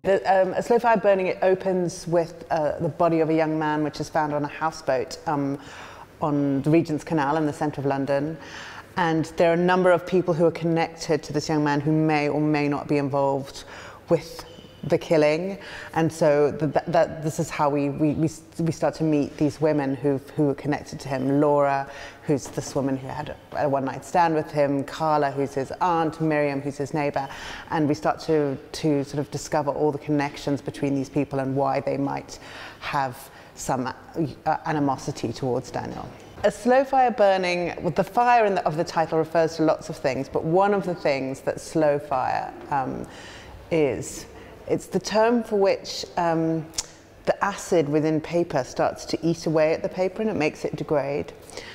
A Slow Fire Burning, it opens with the body of a young man which is found on a houseboat on the Regent's Canal in the centre of London. And there are a number of people who are connected to this young man who may or may not be involved with the killing. And so this is how we start to meet these women who are connected to him. Laura, who's this woman who had a one-night stand with him, Carla, who's his aunt, Miriam, who's his neighbour, and we start to sort of discover all the connections between these people and why they might have some animosity towards Daniel. A Slow Fire Burning, well, the fire of the title refers to lots of things, but one of the things that slow fire is, it's the term for which the acid within paper starts to eat away at the paper and it makes it degrade.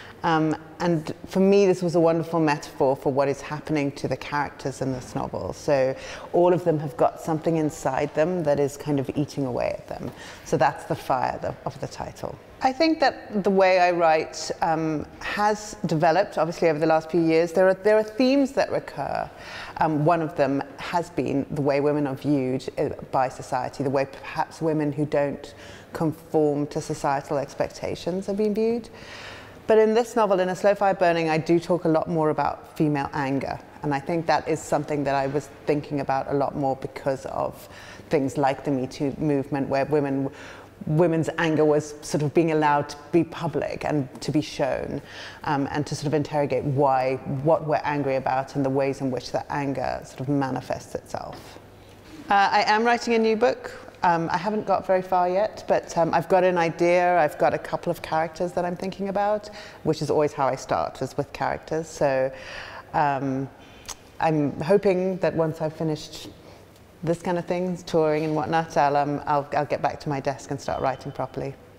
And for me, this was a wonderful metaphor for what is happening to the characters in this novel. So all of them have got something inside them that is kind of eating away at them. So that's the fire of the title. I think that the way I write has developed, obviously, over the last few years. There are themes that recur. One of them has been the way women are viewed by society, the way perhaps women who don't conform to societal expectations are being viewed. But in this novel, in A Slow Fire Burning, I do talk a lot more about female anger. And I think that is something that I was thinking about a lot more because of things like the Me Too movement, where women's anger was sort of being allowed to be public and to be shown, and to sort of interrogate what we're angry about and the ways in which that anger sort of manifests itself. I am writing a new book. I haven't got very far yet, but I've got an idea. I've got a couple of characters that I'm thinking about, which is always how I start, is with characters. So I'm hoping that once I've finished this kind of thing, touring and whatnot, I'll get back to my desk and start writing properly.